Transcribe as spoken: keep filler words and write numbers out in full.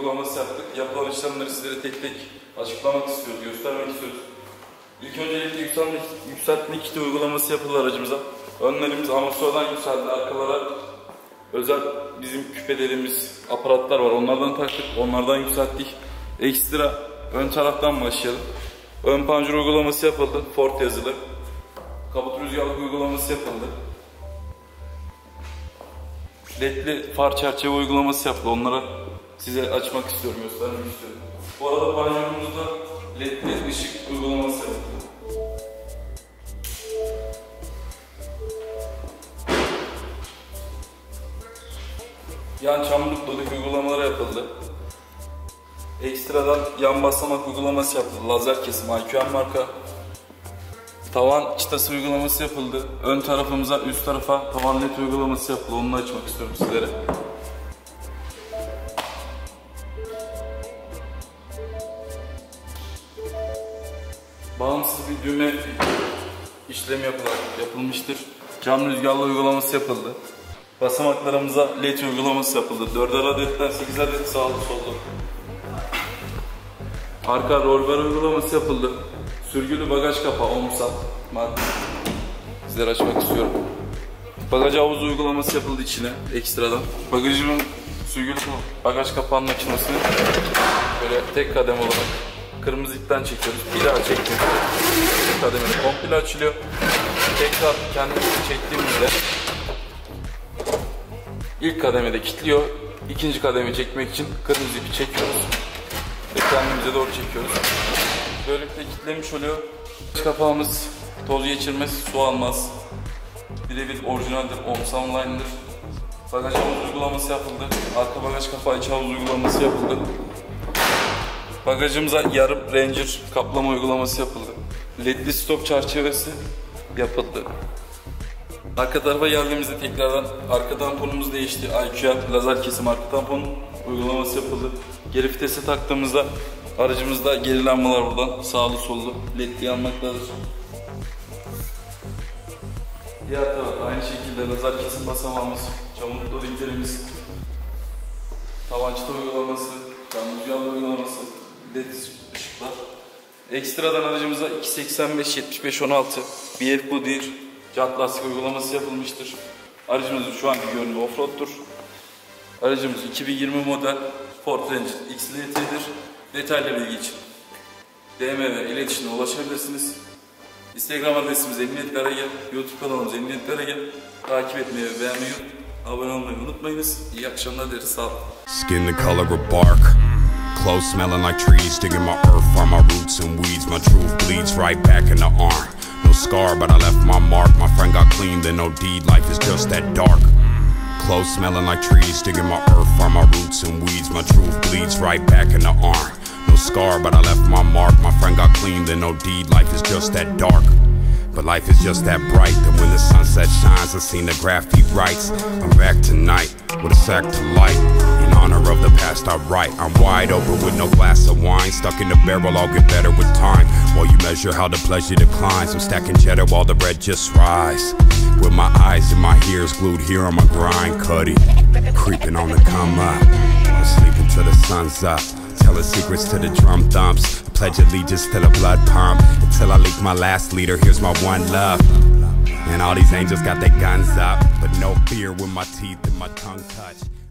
uygulaması yaptık. Yapılan işlemleri sizlere tek tek açıklamak istiyoruz, göstermek istiyoruz. İlk öncelikle yükseltme, yükseltme kiti uygulaması yapıldı aracımıza. Önlerimiz amortisörden yükseldi, arkalara özel bizim küpelerimiz, aparatlar var. Onlardan taktık, onlardan yükselttik. Ekstra ön taraftan başlayalım. Ön panjur uygulaması yapıldı, Ford yazılı. Kabut rüzgarlık uygulaması yapıldı. Ledli far çerçeve uygulaması yapıldı. Onlara size açmak istiyorum, göstermek istiyorum. Bu arada panjurumuzda ledli ışık uygulaması yapıldı. Yan çamurluk dodik uygulamaları yapıldı. Ekstradan yan basamak uygulaması yapıldı. Lazer kesim I Q M marka. Tavan çıtası uygulaması yapıldı. Ön tarafımıza, üst tarafa tavan led uygulaması yapıldı. Onu açmak istiyorum sizlere. Bağımsız bir düğme işlemi yapılmıştır. Cam rüzgarlı uygulaması yapıldı. Basamaklarımıza led uygulaması yapıldı. dörder adetten sekiz adet sağlı sollu. Arka roller uygulaması yapıldı. Sürgülü bagaj kapağı omsal. Sizlere açmak istiyorum. Bagaj havuzu uygulaması yapıldı içine ekstradan. Bagajımın sürgülü bagaj kapağının açılmasını böyle tek kademe olarak kırmızı ipten çekiyoruz. Bir daha çekiyoruz. Tek kademede komple açılıyor. Tekrar kendimizi çektiğimizde ilk kademede kilitliyor. İkinci kademe çekmek için kırmızı ipi çekiyoruz ve kendimize doğru çekiyoruz. Böylelikle kilitlemiş oluyor. Kapağımız toz geçirmez, su almaz. Birebir orijinaldir, Omsa Online'dır. Bagaj havuz uygulaması yapıldı. Arka bagaj kapağı iç havuz uygulaması yapıldı. Bagajımıza yarım Ranger kaplama uygulaması yapıldı. Ledli stop çerçevesi yapıldı. Arka tarafa geldiğimizde tekrardan arka tamponumuz değişti. I Q M lazer kesim arka tampon uygulaması yapıldı. Geri vitese taktığımızda aracımızda geri lambalar buradan sağlı sollu ledli yanmaktadır. Diğer tarafta aynı şekilde lazer kesim basamağımız, çamurluklu renklerimiz, tavan çıta uygulaması, cam rüzgarlı uygulaması, led ışıklar. Ekstradan aracımıza iki seksen beş yetmiş beş on altı B F Body jant lastik uygulaması yapılmıştır. Aracımızın şu anki görünümü offroad'tur. Aracımız iki bin yirmi model Ford Ranger X L T'dir. Detaylı bilgi için D M ve iletişime ulaşabilirsiniz. Instagram adresimiz Emniyet Karagel, YouTube kanalımız Emniyet Karagel. Takip etmeyi ve beğenmeyi, abone olmayı unutmayınız. İyi akşamlar dileriz, sağ olun. Skin the color of bark, clothes smelling like trees, digging my earth from my roots and weeds. My truth bleeds right back in the arm. No scar, but I left my mark. My friend got clean, then no deed. Life is just that dark. Clothes smelling like trees, digging my earth from my roots and weeds. My truth bleeds right back in the arm. No scar, but I left my mark. My friend got clean, then no deed. Life is just that dark. But life is just that bright that when the sunset shines, I seen the graffiti writes. I'm back tonight with a sack to light. In honor of the past I write. I'm wide open with no glass of wine. Stuck in the barrel, I'll get better with time. While you measure how the pleasure declines, I'm stacking cheddar while the bread just rise. With my eyes and my ears glued here on my grind, Cuddy creeping on the come up. I'm sleeping till the sun's up. Telling secrets to the drum thumps. I pledge allegiance to the blood pump. Until I leak my last leader, here's my one love. And all these angels got their guns up, but no fear when my teeth and my tongue touch.